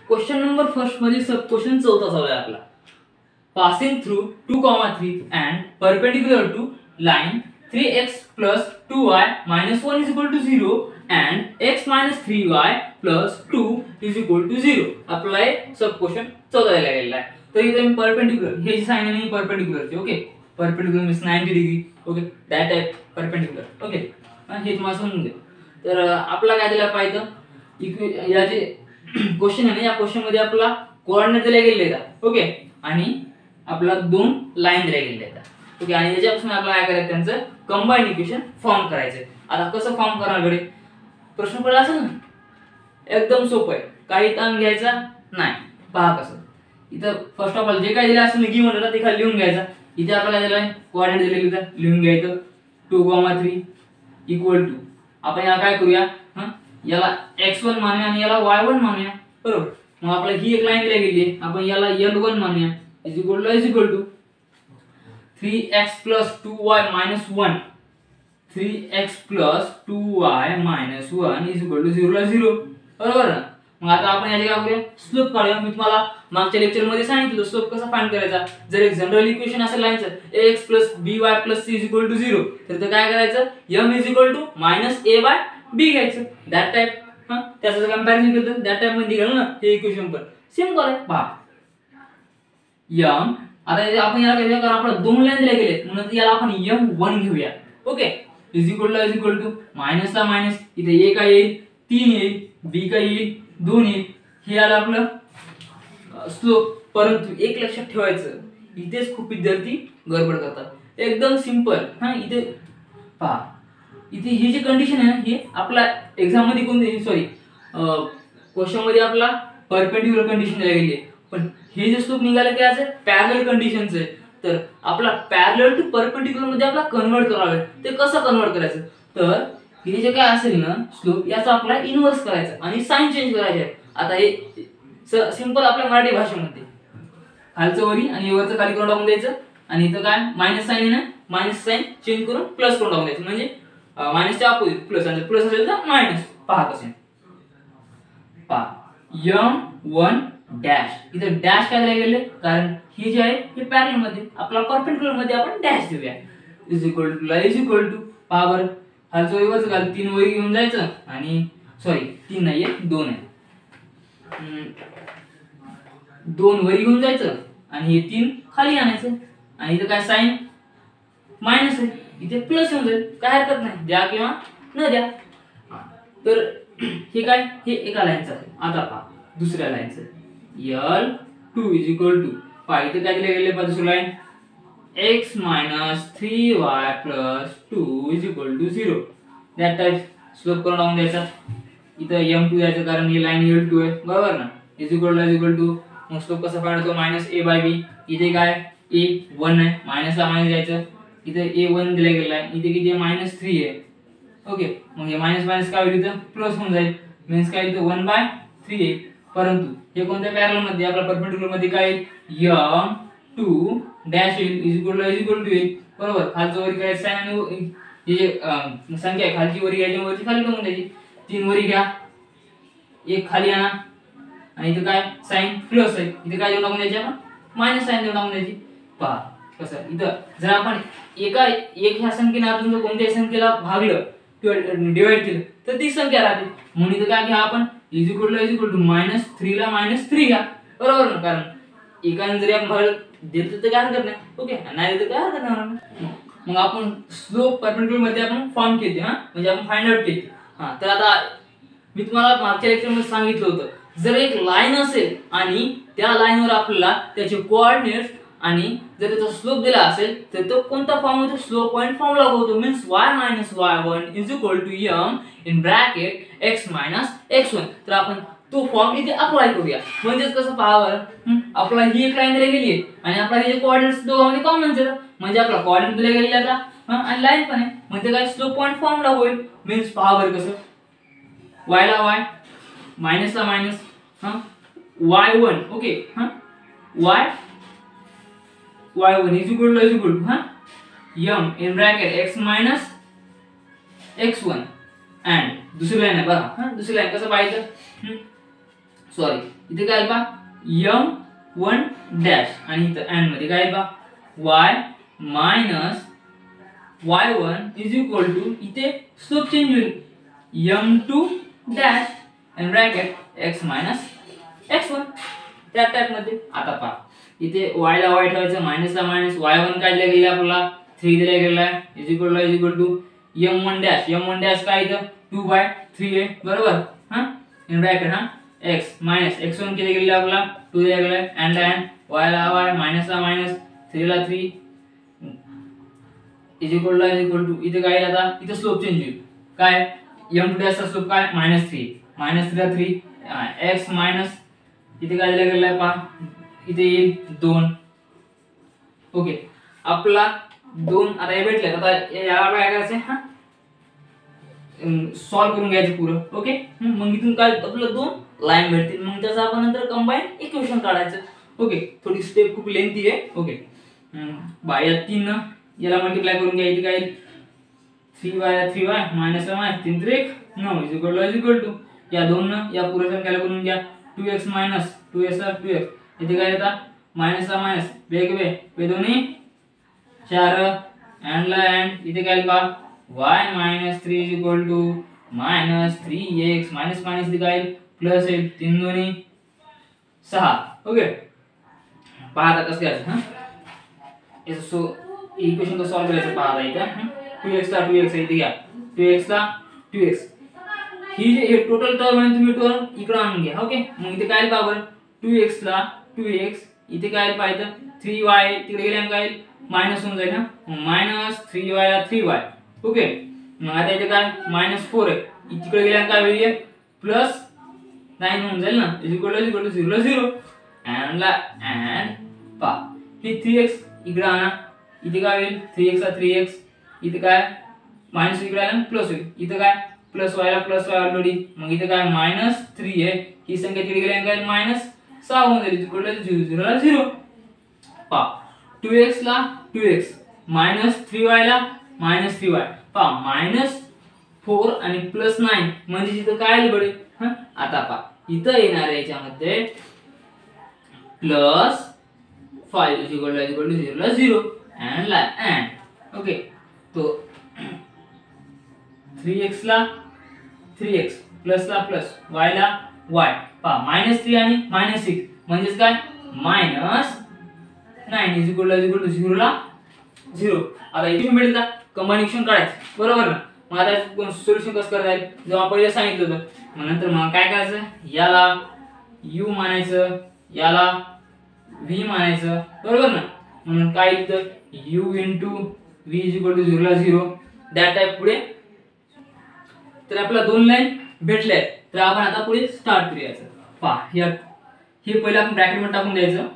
Question number first मध्ये सब question चौथा चालू आहे आपला. Passing through 2,3 and perpendicular to line 3x plus 2y minus 1 is equal to 0 and x minus 3y plus 2 is equal to 0. आपला सब question चौथा दिला गेलेला आहे. तर इथे मी परपेंडिक्युलर हे जी साइन आहे परपेंडिक्युलर चे. Okay, perpendicular means 90 degree. Okay, that type perpendicular. Okay, हे तुम्हाला समजून घ्या. तर आपला काय दिला पाहिजे या जे क्वेश्चन आहे या क्वेश्चन मध्ये आपला कोऑर्डिनेट दिले गेले आहेत. ओके, आणि आपला दोन लाईन दिल्या गेलेल्या आहेत. ओके, आणि याच्यापासून आपल्याला काय करायचं त्यांचं कंबाईन इक्वेशन फॉर्म करायचं. आता कसं फॉर्म करणार कडे प्रश्न पडला असेल ना, एकदम सोपं आहे, काही ताण घ्यायचा नाही. पहा कसं इथं फर्स्ट ऑफ ऑल जे काही दिलं असेल गिव्हन होता ते खाली लिहून घ्यायचा. इथे आपल्याला दिलं कोऑर्डिनेट दिलेले इथं लिहून घ्यायचं 2,3 इक्वल टू आपण याला काय करूया, याला x1 मानूया आणि याला y1 मानूया. बरोबर, मग आपल्याला ही एक लाईन दिली गेली आहे, आपण याला l1 मानूया is equal to 3x plus 2y minus 1 3x plus 2y minus 1 is equal to 0 ला 0. बरोबर ना. मग आता आपण याचे काय करूया, स्लोप काढूया. मी तुम्हाला मागच्या लेक्चर मध्ये सांगितलं स्लोप कसा फाइंड करायचा. जर एक जनरल इक्वेशन असेल लाईनचं ax plus by plus c is equal to 0 तर काय करायचं, m is equal to minus a by b घ्यायचं. दॅट टाइप त्याचं कंपॅरिझन केलं तर दॅट टाइप मध्ये निघालं ना हे इक्वेशन पण सिंपल आहे. पहा m आता आपण याला काय करा, आपल्याला दोन लाईन दिल्या गेले म्हणून याला आपण m1 घेऊया. Okay, is equal to minus ला मायनस इथे a काय येईल 3 येईल, b काय येईल 2 येईल. हे आलं आपलं स्लोप. परंतु एक लक्षात ठेवायचं, इथेच खूप विद्यार्थी गडबड करतात. एकदम सिंपल. इथे पहा, इथे ही जी कंडिशन आहे ना ही आपला एक्झाम मध्ये कोणती सॉरी क्वेश्चन मध्ये आपला परपेंडिक्युलर कंडिशन दिली गेली आहे, पण हे जे स्लोप निघालं ते असं पॅरलल कंडिशनच आहे. तर आपला पॅरलल टू परपेंडिक्युलर मध्ये आपला कन्वर्ट करावा लागेल. ते कसं कन्वर्ट करायचं, तर हे जे काय असेल ना स्लोप याचा आपला इन्व्हर्स करायचा आणि साइन चेंज करायचे. आता हे सिंपल आपल्या मराठी भाषेमध्ये खालचं वरी आणि वरचं खाली करून टाकून द्यायचं आणि इथं काय मायनस साइन आहे ना मायनस साइन चेंज करून प्लस करून टाकून द्यायचं. म्हणजे मायनसच्या अपोजिट प्लस आणि प्लस असेल तर मायनस. पहा कसे पहा m1 डॅश इथे डॅश काय दिले गेले कारण हे जे आहे हे पॅरलल मध्ये आपला परपेंडिक्युलर मध्ये आपण डॅश देऊया. इज इक्वल टू पहा बरं खालचं वरी वरचं खाली 3 वरी घेऊन जायचं आणि सॉरी 3 नाहीये 2 आहे 2 वरी घेऊन जायचं आणि हे 3 खाली आणायचं आणि इथं काय साइन मायनस आहे इथे प्लस होऊन जाईल. काय हरकत नाही, द्या किंवा न द्या. तर हे काय हे एका लाईनचं आहे. आता पहा दुसऱ्या लाईनचं l2 इज इक्वल टू पहा इथे काय दिले गेले पहा दुसरी line x minus 3y plus 2 is equal to 0. That type slope करून टाकून द्यायचा. इथं m2 द्यायचं कारण ही लाईन l2 आहे. बरोबर ना. इज इक्वल टू मग स्लोप कसा फाइंड होतो मायनस a by b. इथे काय a1 आहे मायनस ला मायनस द्यायचं. इथे a1 दिला गेला आहे इथे किती आहे मायनस 3 आहे. ओके, मग हे मायनस मायनस काय होईल इथं प्लस होऊन जाईल. मीन्स काय इथं 1/3 आहे. परंतु हे कोणत्या पॅरलल मध्ये आपल्या परपेंडिक्युलर मध्ये काय m2 dash is equal to येईल. बरोबर, खालचं वरी काय साइन आणि हे संख्या आहे खालची वरी घ्यायची वरची खाली टाकून द्यायची. 3 वरी घ्या एक खाली आणा आणि इथं काय साइन प्लस आहे इथे काय देऊन टाकून द्यायची आपण मायनस साइन देऊन टाकून द्यायची. पहा कसं इथं जर आपण एक ह्या संख्येने अजून जर कोणत्याही संख्येला भागलं किंवा डिवाइड केलं तर ती संख्या राहते. म्हणून इथं काय घ्या आपण इज इक्वल टू -3 ला -3 घ्या. बरोबर ना, कारण एकाने जरी आपण भागलं देत तर काय हरकत नाही. ओके, नाही देत काय हरकत नाही. मग आपण स्लोप परपेंडिक्युलर मध्ये आपण फॉर्म केले म्हणजे आपण फाइंड आउट केले. तर आता मी तुम्हाला मागच्या लेक्चर मध्ये सांगितलं होतं जर एक लाईन असेल आणि त्या लाईनवर आपल्याला त्याचे कोऑर्डिनेट्स आणि जर त्याचा स्लोप दिला असेल तर तो कोणता फॉर्म होतो स्लोप पॉइंट फॉर्म लागू होतो. Means y minus y1 is equal to m in bracket x minus x1. तर आपण तो फॉर्म इथे अप्लाय करूया. म्हणजेच कसं पहा बरं आपला ही एक लाईन दिली गेली आहे आणि आपला हे जे कोऑर्डिनेट्स दोघांमध्ये कॉमन आहेत म्हणजे आपला कोऑर्डिनेट दिला गेलेला आणि लाईन पण आहे म्हणजे काय स्लोप पॉइंट फॉर्म लागू होईल. मीन्स पहा बरं कसं y ला y मायनस ला minus y1 okay y1 is equal to m in bracket x minus x1 and दुसरी लाईन आहे बघा दुसरी लाईन कसं पाहायचं सॉरी इथे काय पहा m1 डॅश आणि इथं अँड मध्ये काय पहा y minus y1 is equal to इथे स्लोप चेंज होईल m2 डॅश आणि ब्रॅकेट x मायनस x1 त्या टाइप मध्ये. आता पहा इथे y ला y ठेवायचं मायनस ला मायनस y1 काढला गेला आपला 3 दिला गेला आहे is equal to m1 dash काय इथं 2/3 आहे बरोबर हा इन ब्रॅकेट हा x मायनस x1 किती गेला आपला 2 दिला गेला आहे अँड y ला y मायनस ला मायनस 3 ला 3 इज इक्वल टू इथे काय आता इथे स्लोप चेंज होईल काय m2 डॅशचा स्लोप काय -3 ला 3 x मायनस इथे काय दिला गेला आहे पहा इथे येईल 2 ओके आपला 2 आता हे भेटले आता याला काय करायचं हा सॉल्व करून घ्यायचं पुरं ओके मग इथून काय आपलं 2 लाईन भेटतील मग त्याचं आपण नंतर कंबाईन इक्वेशन काढायचं ओके थोडी स्टेप खूप लेंथी आहे ओके बाया 3 याला मल्टिप्लाय करून घ्या इथे काय 3y मायनस ला मायनस 3 3 9 इज इक्वल टू या 2 न या पुऱ्या संख्याला करून घ्या 2x मायनस 2x ला 2x इथे काय येता मायनस ला मायनस वे दोन्ही 4 अँड ला अँड इथे काय पहा y minus 3 is equal to minus 3x minus minus इथे काय प्लस आहे 3 दोन्ही 6 ओके पहा आता कसं करायचं हा सो इक्वेशन को सॉल्व करायचं पहा आता इथे 2x ला 2x इथे घ्या 2x ला 2x ही जे टोटल टर्म आहे तुम्ही टर्म इकडे आणून घ्या ओके मग इथे काय पहा बरं 2x ला 2x इथे काय पाहिजे 3y तिकडे गेल्याने काय मायनस होऊन जाईल ना -3y ला 3y ओके मग आता इथे काय -4 आहे तिकडे गेल्याने काय होईल +9 होऊन जाईल ना इज इक्वल टू 0 0 अँड ला अँड पा ही 3x इकडे आणा इथे काय होईल 3x ला 3x इथे काय मायनस इकडे आला प्लस होईल इथे काय प्लस y ला प्लस y ऑलरेडी मग इथे काय -3 आहे ही संख्या तिकडे गेल्याने काय -6 होऊन जाईल इक्वल टू 0 ला 0 पा 2x ला 2x -3y ला -3y पा -4 आणि +9 म्हणजे इथं काय आलं बडे आता पा इथं येणार आहे याच्यामध्ये +5 इज इक्वल टू 0 ला 0 अँड ला अँड ओके तो 3x ला 3x प्लस ला प्लस y ला y पहा -3 आणि -6 म्हणजेच काय -9 इज इक्वल टू 0 ला 0 आता इथे मिळेल का कॉम्बिनेशन काढायचं बरोबर ना मग आता सोल्युशन कसं करता येईल जेव्हा पहिले सांगितलं होतं मग नंतर मग काय करायचं याला u मानायचं याला v मानायचं बरोबर ना म्हणून काय लिहितं u v is equal to 0 ला 0 दॅट टाइप पुढे तर आपला 2 लाईन भेटल्या तर आपण आता पुढे स्टार्ट करूयाचं पहा हे पहिलं आपण ब्रॅकेट मध्ये टाकून द्यायचं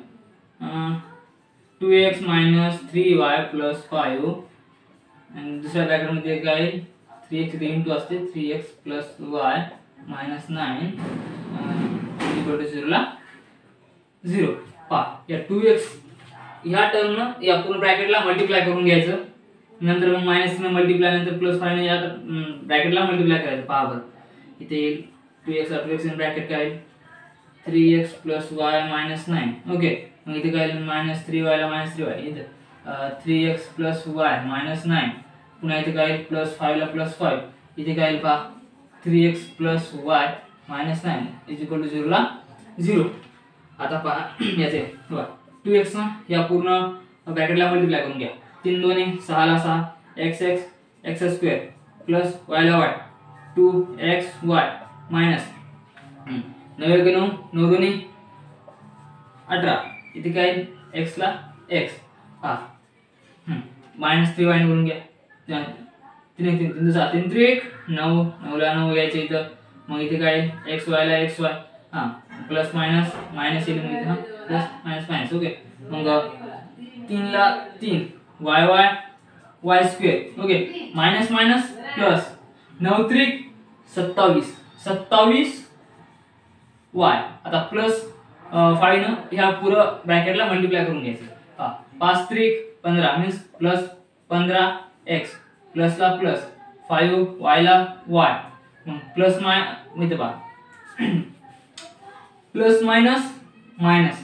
2x - 3y + 5 आणि दुसऱ्या ब्रॅकेट मध्ये काय 3x इथे इंटू असते 3x + y - 9 इक्वल टू 0 ला 0 पहा या 2x ह्या टर्म न या पूर्ण ब्रॅकेटला मल्टिप्लाय करून घ्यायचं नंतर मग -3 ने मल्टिप्लाय नंतर +5 ने या ब्रॅकेटला मल्टिप्लाय करायचं पहा बरं इथे 2x ला 2x इन ब्रॅकेट काय 3x + y - 9 ओके मग इथे काय -3y ला -3y इथे 3x + y - 9 पुन्हा इथे काय +5 ला +5 इथे काय पहा 3x + y - 9 is equal to 0 ला 0 आता पहा याचे 2x ना या पूर्ण ब्रॅकेटला मल्टिप्लाय करून घ्या 3 दोन्ही 6 ला 6 x x² प्लस y ला y 2xy मायनस 9 के 9 9 दोन्ही 18 इथे काय x ला x हा -3y करून घ्या 3 3 3 6 3 3 9 9 ला 9 घ्यायचे इथं मग इथे काय xy ला xy हा प्लस मायनस मायनस येईल मग इथे हा प्लस मायनस मायनस ओके मग 3 ला 3 y y y square okay minus minus plus 9 3 27 27 y आता प्लस 5 न ह्या पूर्ण ब्रॅकेटला मल्टिप्लाय करून घ्यायचं 5 3 15 मीन्स प्लस 15 x प्लस ला प्लस 5 y ला y मग प्लस माय इथे पहा प्लस मायनस मायनस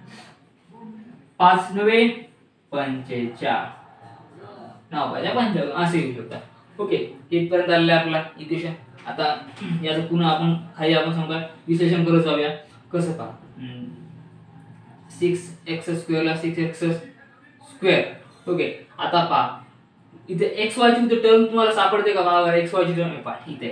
5 9 45 9 5 55 असे येऊ शकतात. ओके, इथपर्यंत आलेलं आहे आपला इक्वेशन. आता याचं पुन्हा आपण खाली आपण समजा विश्लेषण करत जाऊया. कसं पहा, 6x² ला 6x². ओके, आता पहा इथे xy ची टर्म तुम्हाला सापडते का? बघा xy ची टर्म पहा इथे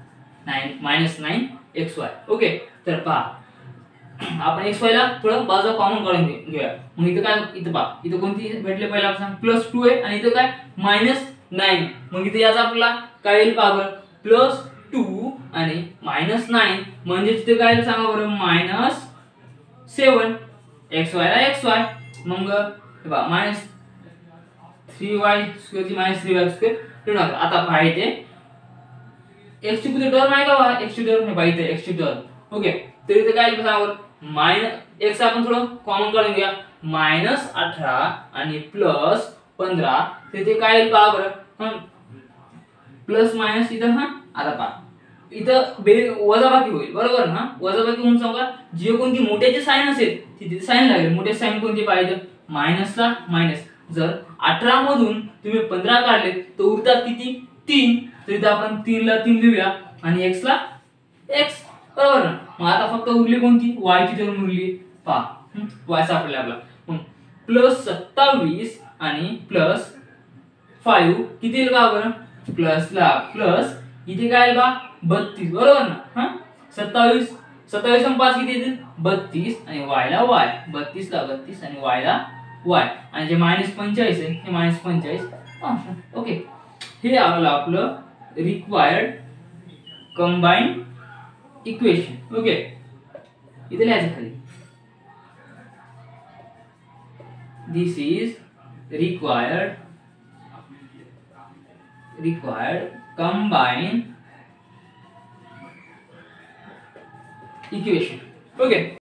9 -9xy. ओके, तर पहा आपण xy ला थोडं बाजूला कॉमन काढून घेऊया. मग इथं काय, इथं पहा इथं कोणती भेटले पहिला आपण +2 आहे आणि इथं काय -9. मग इथे याचा आपला काय येईल पहा बरं, +2 आणि -9 म्हणजे इथे काय येईल सांगा बरं, -7. xy ला xy, मग हे पहा -3y² ची -3y². आता पहा इथे x ची कुठे टर्म आहे का बघा, x ची टर्म हे पहा इथे x ची टर्म. ओके, तर इथे काय येईल सांगा बरं, x आपण थोडं कॉमन काढून घ्या, -18 आणि +15. तिथे काय येईल पहा बरं, प्लस मायनस इथं आता पहा इथं वजाबाकी होईल बरोबर ना. वजाबाकी होऊन सांगा जे कोणती मोठ्याची साइन असेल तिथे साइन लागेल. मोठे साइन कोणती पाहिजे, मायनसला मायनस. जर 18 मधून तुम्ही 15 काढले तर उरतात किती, 3. तर इथं आपण 3 ला 3 लिहूया आणि x ला x बरोबर ना. मग आता फक्त उरली कोणती, y ची टर्म उरली. पहा y सापडला आपला. मग +27 आणि +5 किती येईल बघा बरं, प्लसला प्लस इथे काय येईल बा 32 बरोबर ना. 27 आणि 5 किती येतील 32 आणि y ला y, 32 ला 32 आणि y ला y, आणि जे -45 आहे हे -45 फंक्शन. ओके, हे आपलं रिक्वायर्ड कंबाइंड इक्वेशन. ओके, इथे लिहायचं खाली, this is required combined equation. Okay.